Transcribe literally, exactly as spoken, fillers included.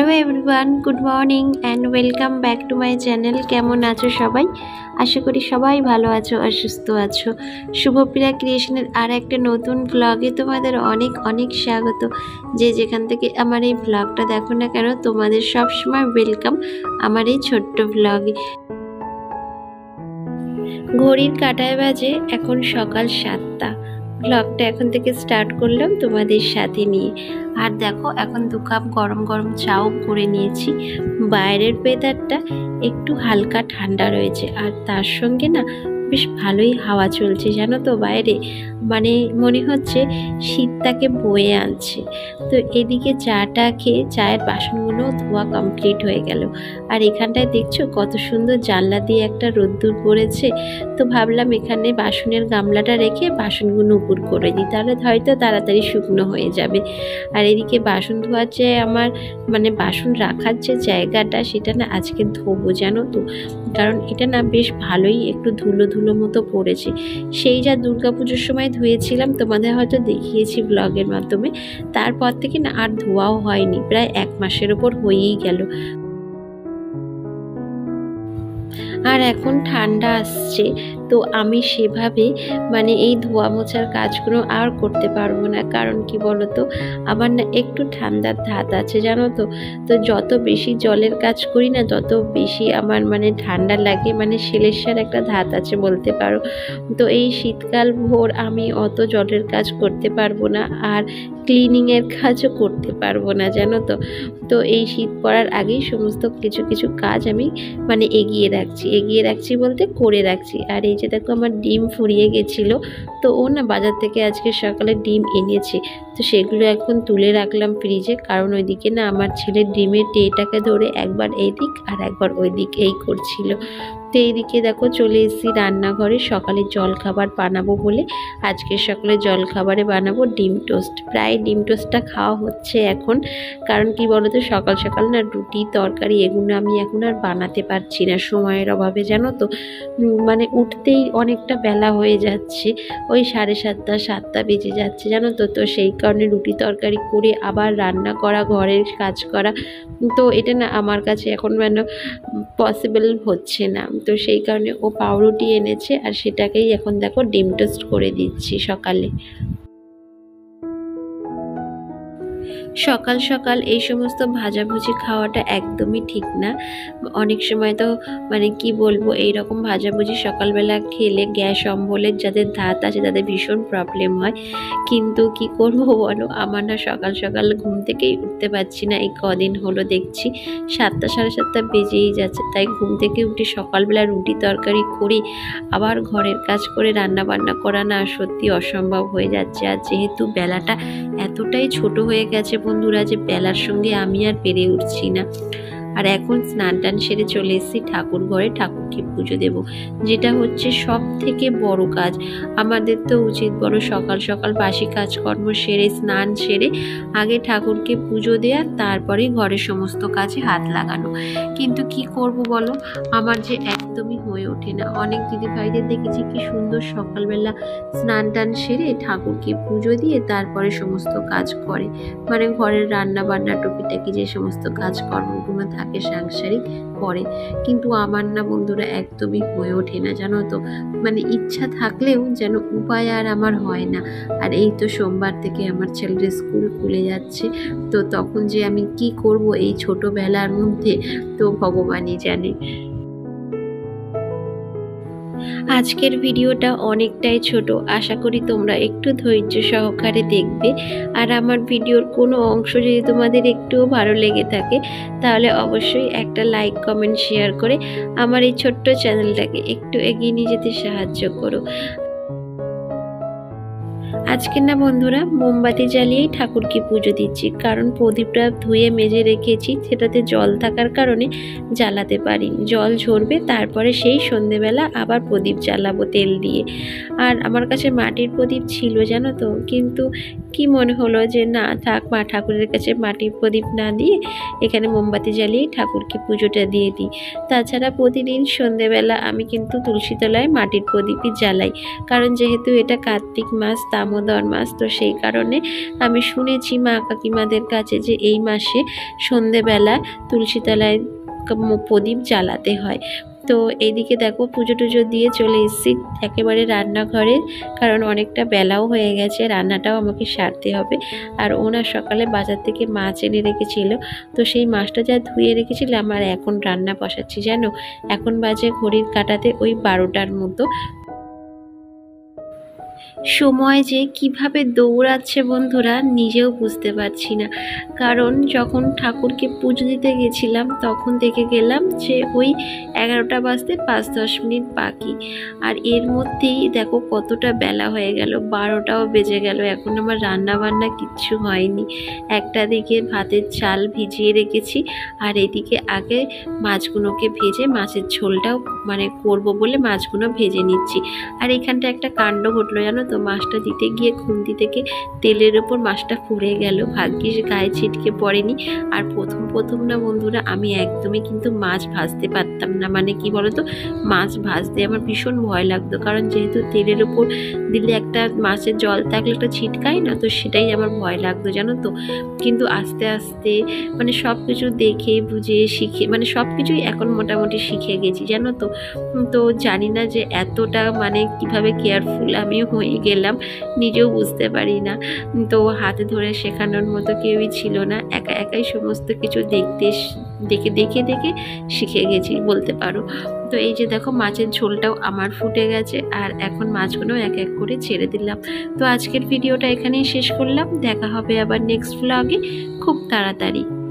Hello everyone, good morning and welcome back to my channel. কেমন আছো সবাই? আশা করি সবাই ভালো আছো আর সুস্থ আছো। শুভপ্রিয়া ক্রিয়েশনের আর একটা নতুন ব্লগে তোমাদের অনেক অনেক স্বাগত। যে যেখান থেকে আমার এই ব্লগটা দেখো না কেন, তোমাদের সবসময় ওয়েলকাম আমার এই ছোট্ট ব্লগে। ঘড়ির কাঁটায় বাজে এখন সকাল সাতটা। ব্লগটা এখন থেকে স্টার্ট করলাম তোমাদের সাথে নিয়ে। আর দেখো এখন দু কাপ গরম গরম চাও করে নিয়েছি। বাইরের ওয়েদারটা একটু হালকা ঠান্ডা রয়েছে আর তার সঙ্গে না বেশ ভালোই হাওয়া চলছে জানো তো বাইরে, মানে মনে হচ্ছে শীতটাকে বয়ে আনছে। তো এদিকে চাটা খেয়ে চায়ের বাসনগুলো ধোয়া কমপ্লিট হয়ে গেল। আর এখানটায় দেখছো কত সুন্দর জানলা দিয়ে একটা রোদ্দুর পড়েছে। তো ভাবলাম এখানে বাসনের গামলাটা রেখে বাসনগুলো উপর করে দিই, তাহলে হয়তো তাড়াতাড়ি শুকনো হয়ে যাবে। আর এদিকে বাসন ধোয়ার যে আমার মানে বাসন রাখার যে জায়গাটা, সেটা না আজকে ধোবো জানো তো, কারণ এটা না বেশ ভালোই একটু ধুলো ধুলো মতো পড়েছে। সেই যা দুর্গাপুজোর সময় ধুয়েছিলাম, তোমাদের হয়তো দেখিয়েছি ব্লগের মাধ্যমে, তারপর থেকে না আর ধোয়াও হয়নি, প্রায় এক মাসের ওপর হয়েই গেল। আর এখন ঠান্ডা আসছে, তো আমি সেভাবে মানে এই ধোয়া মোছার কাজগুলো আর করতে পারবো না। কারণ কি বলতো, আমার না একটু ঠান্ডার ধাত আছে জানো তো। তো যত বেশি জলের কাজ করি না, তত বেশি আমার মানে ঠান্ডা লাগে, মানে সেলেসার একটা ধাত আছে বলতে পারো। তো এই শীতকাল ভোর আমি অত জলের কাজ করতে পারবো না, আর ক্লিনিংয়ের কাজও করতে পারবো না জানো তো। তো এই শীত পড়ার আগেই সমস্ত কিছু কিছু কাজ আমি মানে এগিয়ে রাখছি এগিয়ে রাখছি বলতে করে রাখছি। আর এই যে দেখো আমার ডিম ফুরিয়ে গেছিলো, তো ও না বাজার থেকে আজকে সকালে ডিম এনেছে, তো সেগুলো এখন তুলে রাখলাম ফ্রিজে। কারণ ওইদিকে না আমার ছেলে ডিমের ট্রেটাকে ধরে একবার এই দিক আর একবার ওই দিক এই করছিল। তো এইদিকে দেখো চলে এসেছি রান্নাঘরে, সকালে জল খাবার বানাবো বলে। আজকে সকালে জল খাবারে বানাবো ডিম টোস্ট। প্রায় ডিম টোস্টটা খাওয়া হচ্ছে এখন, কারণ কি বলতো সকাল সকাল না রুটি তরকারি এগুলো আমি এখন আর বানাতে পারছি না সময়ের অভাবে জানো তো। মানে উঠতেই অনেকটা বেলা হয়ে যাচ্ছে, ওই সাড়ে সাতটা সাতটা বেজে যাচ্ছে জানো তো। তো সেই কারণে রুটি তরকারি করে আবার রান্না করা, ঘরের কাজ করা, তো এটা না আমার কাছে এখন মানে পসিবল হচ্ছে না। তো সেই কারণে ও পাউরুটি এনেছে আর সেটাকেই এখন দেখো ডিম টোস্ট করে দিচ্ছি সকালে। সকাল সকাল এই সমস্ত ভাজাভুজি খাওয়াটা একদমই ঠিক না। অনেক সময় তো মানে কি বলবো, এই রকম ভাজাভুজি সকালবেলা খেলে গ্যাস অম্বলের যাদের ধাত আছে তাদের ভীষণ প্রবলেম হয়। কিন্তু কি করবো বলো, আমার না সকাল সকাল ঘুম থেকেই উঠতে পারছি না। এই কদিন হলো দেখছি সাতটা সাড়ে সাতটা বেজেই যাচ্ছে, তাই ঘুম থেকে উঠে সকালবেলা রুটি তরকারি করি, আবার ঘরের কাজ করে রান্না বান্না করা না সত্যি অসম্ভব হয়ে যাচ্ছে। আর যেহেতু বেলাটা এতটাই ছোট হয়ে গেছে বন্ধুরা, যে বেলার সঙ্গে আমি আর পেরে উঠছি না। আর এখন স্নান টান সেরে চলে এসেছি ঠাকুর ঘরে, ঠাকুরকে পুজো দেব, যেটা হচ্ছে সব থেকে বড় কাজ। আমাদের তো উচিত বড় সকাল সকাল বাসি কাজকর্ম সেরে স্নান সেরে আগে ঠাকুরকে পুজো দেওয়া, তারপরে ঘরের সমস্ত কাজে হাত লাগানো। কিন্তু কি করব বলো, আমার যে একদমই হয়ে ওঠে না। অনেক দিদি ভাইদের দেখেছি কি সুন্দর সকালবেলা স্নান টান সেরে ঠাকুরকে পুজো দিয়ে তারপরে সমস্ত কাজ করে, মানে ঘরের রান্না বান্না টুকিটাকি যে সমস্ত কাজকর্মগুলো থাকে সাংসারিক করে। কিন্তু আমার না বন্ধুরা একদমই হয়ে ওঠে না জানো তো, মানে ইচ্ছা থাকলেও যেন উপায় আর আমার হয় না। আর এই তো সোমবার থেকে আমার ছেলের স্কুল খুলে যাচ্ছে, তো তখন যে আমি কি করব এই ছোটবেলার মধ্যে, তো ভগবানই জানে। আজকের ভিডিওটা অনেকটাই ছোট, আশা করি তোমরা একটু ধৈর্য সহকারে দেখবে। আর আমার ভিডিওর কোনো অংশ যদি তোমাদের একটুও ভালো লেগে থাকে, তাহলে অবশ্যই একটা লাইক কমেন্ট শেয়ার করে আমার এই ছোট্ট চ্যানেলটাকে একটু এগিয়ে নিয়ে যেতে সাহায্য করো। আজকে না বন্ধুরা মোমবাতি জ্বালিয়েই ঠাকুরকে পুজো দিচ্ছি, কারণ প্রদীপটা ধুয়ে মেজে রেখেছি, সেটাতে জল থাকার কারণে জ্বালাতে পারিনি। জল ঝরবে তারপরে সেই সন্ধেবেলা আবার প্রদীপ জ্বালাবো তেল দিয়ে। আর আমার কাছে মাটির প্রদীপ ছিল জানো তো, কিন্তু কি মনে হলো যে না থাক, মা ঠাকুরের কাছে মাটির প্রদীপ না দিয়ে এখানে মোমবাতি জ্বালিয়ে ঠাকুরকে পুজোটা দিয়ে দিই। তাছাড়া প্রতিদিন সন্ধেবেলা আমি কিন্তু তুলসী তলায় মাটির প্রদীপই জ্বালাই, কারণ যেহেতু এটা কার্তিক মাস, দামোদর মাস, তো সেই কারণে আমি শুনেছি মা কাকিমাদের কাছে যে এই মাসে সন্ধেবেলা তুলসী তলায় প্রদীপ জ্বালাতে হয়। তো এইদিকে দেখো পুজো টুজো দিয়ে চলে এসেছি একেবারে রান্নাঘরে, কারণ অনেকটা বেলাও হয়ে গেছে, রান্নাটাও আমাকে সারতে হবে। আর ওনার সকালে বাজার থেকে মাছ এনে রেখেছিল, তো সেই মাছটা যা ধুয়ে রেখেছিলাম আর এখন রান্না বসাচ্ছি জানো। এখন বাজে ঘড়ির কাঁটাতে ওই বারোটার মতো। সময় যে কিভাবে দৌড়াচ্ছে বন্ধুরা নিজেও বুঝতে পারছি না, কারণ যখন ঠাকুরকে পুজো দিতে গেছিলাম তখন দেখে গেলাম যে ওই এগারোটা বাজতে পাঁচ দশ মিনিট বাকি, আর এর মধ্যেই দেখো কতটা বেলা হয়ে গেল, বারোটাও বেজে গেল। এখন আমার রান্না বান্না কিচ্ছু হয়নি। একটা দিকে ভাতের চাল ভিজিয়ে রেখেছি, আর এদিকে আগে মাছগুলোকে ভেজে মাছের ঝোলটাও মানে করব বলে মাছগুলো ভেজে নিচ্ছি। আর এখানটা একটা কাণ্ড ঘটলো জানো তো, মাছটা দিতে গিয়ে খুন্তি থেকে তেলের ওপর মাছটা পুড়ে গেল, ভাগ্যিস গায়ে ছিটকে পড়েনি। আর প্রথম প্রথম না বন্ধুরা আমি একদমই কিন্তু মাছ ভাজতে পারতাম না, মানে কি বলতো মাছ ভাজতে আমার ভীষণ ভয় লাগতো, কারণ যেহেতু তেলের ওপর দিলে একটা মাছের জল থাকলে একটা ছিটকায় না, তো সেটাই আমার ভয় লাগতো জানো তো। কিন্তু আস্তে আস্তে মানে সব কিছু দেখে বুঝে শিখে মানে সব কিছুই এখন মোটামুটি শিখে গেছি জানো তো। তো জানি না যে এতটা মানে কিভাবে কেয়ারফুল আমি হয়ে গেলাম নিজেও বুঝতে পারি না। তো হাতে ধরে শেখানোর মতো কেউই ছিল না, একা একাই সমস্ত কিছু দেখতে দেখে দেখে দেখে শিখে গেছি বলতে পারো। তো এই যে দেখো মাছের ঝোলটাও আমার ফুটে গেছে, আর এখন মাছগুলো এক এক করে ছেড়ে দিলাম। তো আজকের ভিডিওটা এখানেই শেষ করলাম, দেখা হবে আবার নেক্সট ব্লগে খুব তাড়াতাড়ি।